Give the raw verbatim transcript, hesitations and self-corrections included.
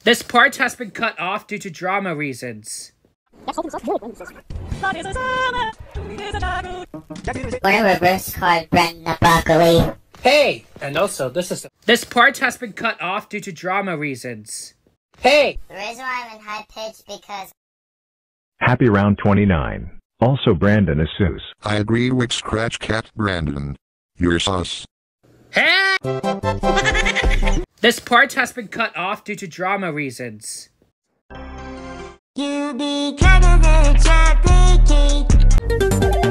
This part has been cut off due to drama reasons. Wanna reverse card Brandon Broccoli? Hey! And also, this is- This part has been cut off due to drama reasons. Hey! The reason why I'm in high pitch because... Happy round twenty-nine. Also Brandon is sus. I agree with Scratch Cat Brandon. You're sus. Hey! This part has been cut off due to drama reasons. You be kind of a chocolate cake.